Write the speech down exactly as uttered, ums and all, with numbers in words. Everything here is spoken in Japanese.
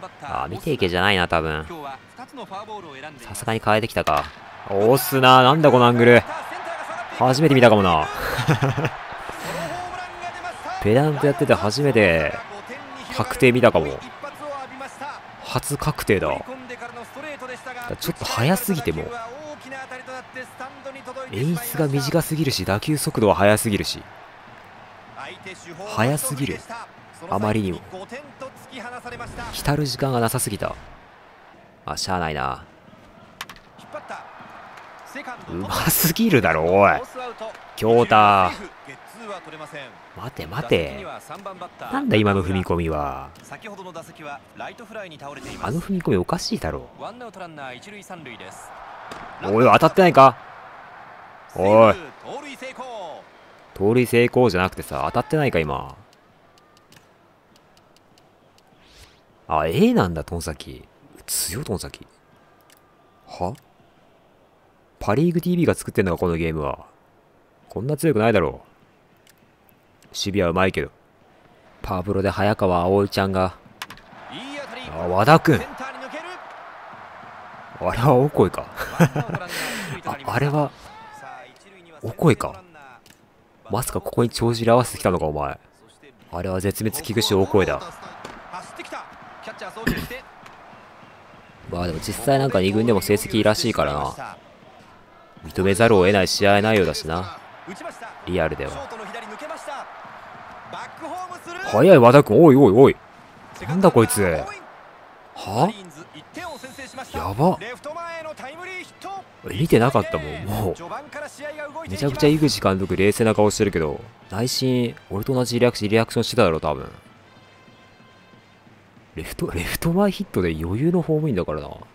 あ、見ていけじゃないな、多分。さすがに変えてきたか。押すな、なんだこのアングル。初めて見たかもな。ペナントやってて初めて確定見たかも。初確定だ。ちょっと速すぎても演出が短すぎるし、打球速度は速すぎるし、速すぎる。あまりにも浸る時間がなさすぎた。あ、しゃあないな。うますぎるだろおい京太。待て待て、なんだ今の踏み込みは。あの踏み込みおかしいだろ。おい当たってないか。おい盗塁成功じゃなくてさ、当たってないか今。あ、A なんだトンサキ。強いトンサキ。はパリーグ ティービー が作ってんのかこのゲームは。こんな強くないだろう。守備はうまいけど。パブロで早川葵ちゃんが。あ、和田くん。あれはオコエか。あ、あれはオコエか。まさかここに帳尻合わせてきたのかお前。あれは絶滅危惧種オコエだ。まあでも実際なんかに軍でも成績いいらしいからな。認めざるを得ない試合内容だしな、リアルでは。早い和田君。おいおいおい、なんだこいつ。はやば、見てなかったもん。もうめちゃくちゃ井口監督冷静な顔してるけど、内心俺と同じリアクションリアクションしてただろ多分。レフトレフト前ヒットで余裕のホームインだからな。